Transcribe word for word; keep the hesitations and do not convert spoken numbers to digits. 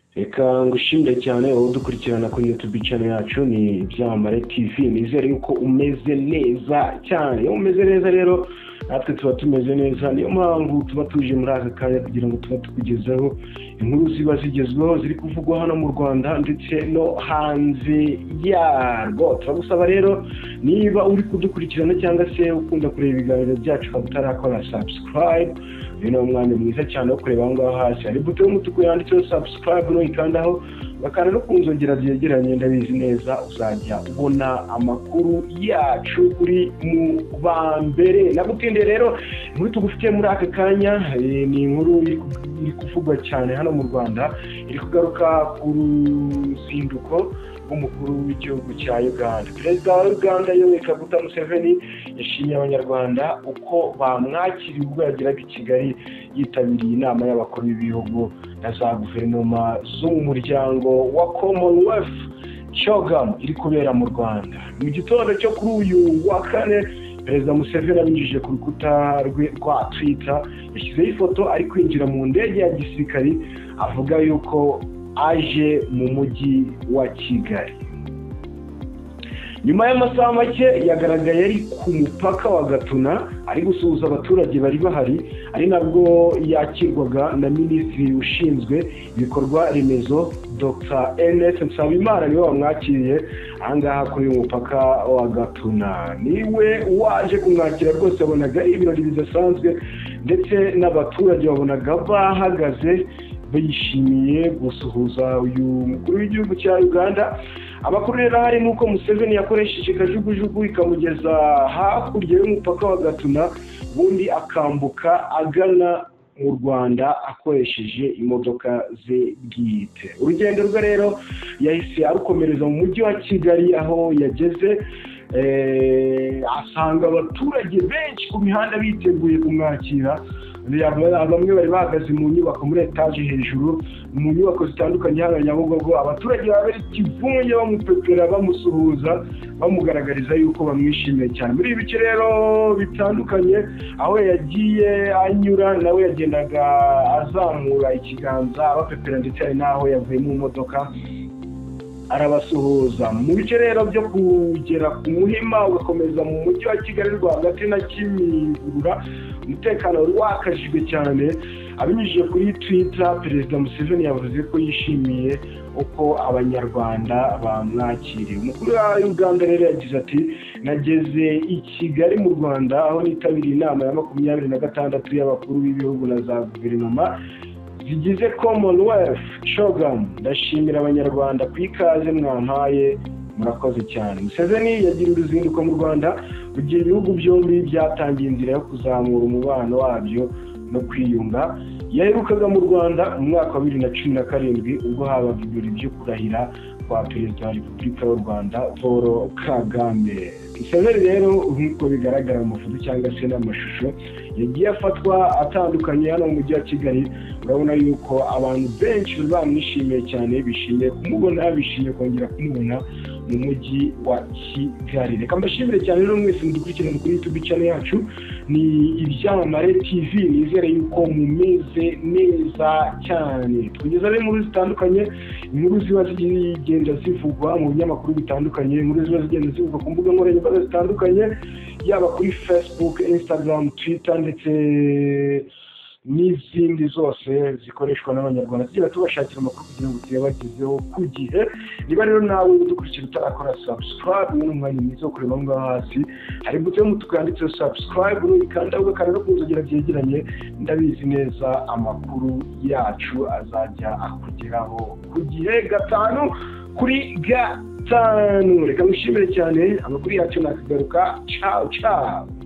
Reka ngushimire cyane wowe dukurikirana kuri YouTube channel yacu ni Ibyamamare T V. Nizere yuko umeze neza cyane. Iyo umeze neza rero natwe tuba tumeze neza. Niyo mpamvu tuba tuje muri aka kanya kugira ngo tuba tukugezaho inkuru ziba zigezweho ziri kuvugwa hano mu Rwanda ndetse no hanze yarwo. Turagusaba rero niba uri kudukurikirana cyangwa se ukunda kureba ibiganiro byacu ukaba subscribe, uyu ni umwanya mwiza cyane wo kureba aho ngaho hasi hari buto y'umutuku yanditseho subscribe no ikandaho bakana no kunzongera byegeranye ndabizi neza uzajya ubona amakuru yacu kuri mu bambere. Nagutinde rero inkuru tugufitiye muri aka kanya ni inkuru iri kuvugwa cyane hano mu Rwanda, iri kugaruka ku ruzinduko rw'umukuru w'igihugu cya Uganda. Perezida wa Uganda Yoweri Kaguta Museveni yashimye abanyarwanda uko bamwakiriye ubwo yageraga i Kigali yitabiriye inama y'abakuru b'ibihugu na za guverinoma zo mu muryango wa Commonwealth CHOGM iri kubera mu Rwanda. Mu gitondo cyo kuri uyu wa kane Perezida Museveni abinyujije ku rukuta rwe rwa Twitter yashyizeho ifoto ari kwinjira mu ndege ya gisirikari avuga yuko aje mu mujyi wa Kigali. Nyuma y'amasaha make yagaragaye ari ku mupaka wa Gatuna ari gusuhuza abaturage bari bahari, ari nabwo yakirwaga na Minisitiri ushinzwe ibikorwa remezo Doctor Ernest Nsabimana niwe wamwakiriye ahangaha kuri uyu mupaka wa Gatuna. Niwe waje kumwakira rwose, abonaga ibirori bidasanzwe ndetse n'abaturage babonaga bahagaze bishimiye gusuhuza uyu mukuru w'igihugu cya Uganda. Amakuru rero hari nuko Museveni yakoresheje kajugujugu ikamugeza hakurya y'umupaka wa Gatuna, bundi akambuka agana mu Rwanda akoresheje imodoka ze bwite. Urugendo rwe rero yahise arukomereza mu mujyi wa Kigali, aho yageze eh asanga abaturage benshi ku mihanda biteguye kumwakira. Bamwe bari bahagaze mu nyubako muri etage hejuru, mu nyubako zitandukanye hano Nyabugogo. Abaturage bari kivunye bamupepera bamusuhuza bamugaragariza yuko bamwishimiye cyane. Muri ibi bice rero bitandukanye aho yagiye anyura nawe yagendaga azamura ikiganza abapepera ndetse ari naho yavuye mu modoka arabasuhuza. Mu bice rero byo kugera ku Muhima ugakomeza mu mujyi wa Kigali rwagati na Kimihurura umutekano wari wakajijwe cyane. Abinyujije kuri Twitter Perezida Museveni yavuze ko yishimiye uko abanyarwanda bamwakiriye. Umukuru wa Uganda rero yagize ati nageze i Kigali mu Rwanda aho nitabiriye inama ya makumyabiri na gatandatu y'abakuru b'ibihugu na za guverinoma zigize Commonwealth CHOGM. Ndashimira abanyarwanda ku ikaze mwampaye, murakoze cyane. Museveni yagira uruzinduko mu Rwanda kugira ibihugu byombi byatangiye inzira yo kuzamura umubano wabyo no kwiyunga. Yaherukaga mu Rwanda mu mwaka wa bibiri na cumi na karindwi ubwo habaga ibirori byo kurahira kwa Perezida wa Repubulika y'u Rwanda Paul Kagame. Museveni rero nk'uko bigaragara mu mafoto cyangwa se n'amashusho yagiye afatwa atandukanye hano mu mujyi wa Kigali, urabona yuko abantu benshi bamwishimiye cyane, bishimiye kumubona, bishimiye kongera kumubona mu mujyi wa Kigali. Reka mbashimire cyane rero mwese mudukurikirana kuri YouTube channel yacu ni Ibyamamare T V. Nizere yuko mumeze neza cyane. Tugeza rero muri zitandukanye, inkuru ziba zigenda zivugwa mu binyamakuru bitandukanye, inkuru ziba zigenda zivugwa ku mbuga nkoranyambaga zitandukanye, yaba kuri Facebook, Instagram, Twitter ndetse n'izindi zose zikoreshwa n'abanyarwanda. Tugira tubashakira amakuru kugira ngo tuyabagezeho ku gihe. Niba rero nawe udukurikira utarakora subscribe, ni umwanya mwiza wo kureba ngaho hasi hari buto y'umutuku yanditseho subscribe n'ikanda ugakanda no kunzogera byegeranye. Ndabizi neza amakuru yacu azajya akugeraho ku gihe gatanu kuri gatanu. Reka mwishimire cyane, amakuru yacu nakagaruka. Ciao ciao.